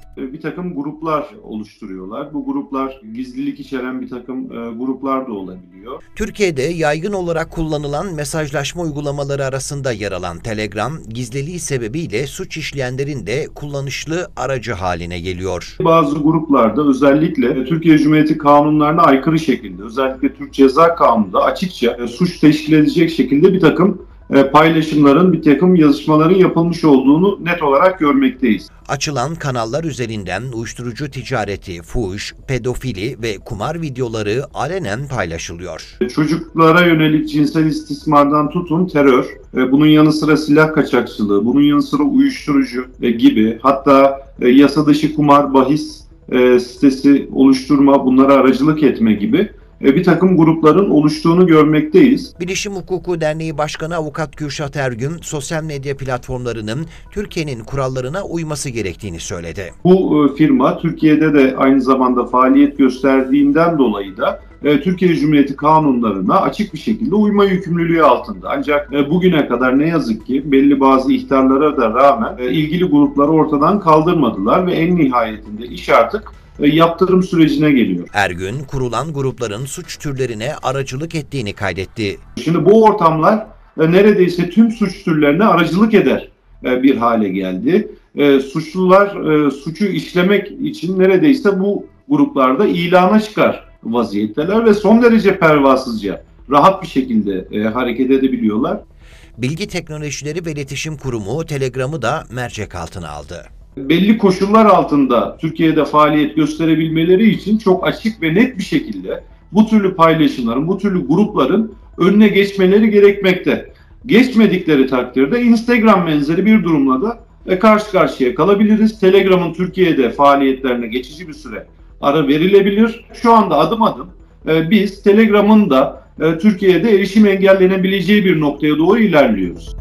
Bir takım gruplar oluşturuyorlar. Bu gruplar gizlilik içeren bir takım gruplar da olabiliyor. Türkiye'de yaygın olarak kullanılan mesajlaşma uygulamaları arasında yer alan Telegram, gizliliği sebebiyle suç işleyenlerin de kullanışlı aracı haline geliyor. Bazı gruplarda özellikle Türkiye Cumhuriyeti kanunlarına aykırı şekilde, özellikle Türk Ceza Kanunu'nda açıkça suç teşkil edecek şekilde bir takım paylaşımların, bir takım yazışmaların yapılmış olduğunu net olarak görmekteyiz. Açılan kanallar üzerinden uyuşturucu ticareti, fuhuş, pedofili ve kumar videoları alenen paylaşılıyor. Çocuklara yönelik cinsel istismardan tutun terör, bunun yanı sıra silah kaçakçılığı, bunun yanı sıra uyuşturucu gibi, hatta yasa dışı kumar, bahis sitesi oluşturma, bunlara aracılık etme gibi bir takım grupların oluştuğunu görmekteyiz. Bilişim Hukuku Derneği Başkanı Avukat Kürşat Ergün, sosyal medya platformlarının Türkiye'nin kurallarına uyması gerektiğini söyledi. Bu firma Türkiye'de de aynı zamanda faaliyet gösterdiğinden dolayı da Türkiye Cumhuriyeti kanunlarına açık bir şekilde uyma yükümlülüğü altında. Ancak bugüne kadar ne yazık ki belli bazı ihtarlara da rağmen ilgili grupları ortadan kaldırmadılar ve en nihayetinde iş artık yaptırım sürecine geliyor. Ergün, kurulan grupların suç türlerine aracılık ettiğini kaydetti. Şimdi bu ortamlar neredeyse tüm suç türlerine aracılık eder bir hale geldi. Suçlular suçu işlemek için neredeyse bu gruplarda ilana çıkar vaziyetteler ve son derece pervasızca, rahat bir şekilde hareket edebiliyorlar. Bilgi Teknolojileri ve İletişim Kurumu Telegram'ı da mercek altına aldı. Belli koşullar altında Türkiye'de faaliyet gösterebilmeleri için çok açık ve net bir şekilde bu türlü paylaşımların, bu türlü grupların önüne geçmeleri gerekmekte. Geçmedikleri takdirde Instagram benzeri bir durumla da karşı karşıya kalabiliriz. Telegram'ın Türkiye'de faaliyetlerine geçici bir süre ara verilebilir. Şu anda adım adım biz Telegram'ın da Türkiye'de erişim engellenebileceği bir noktaya doğru ilerliyoruz.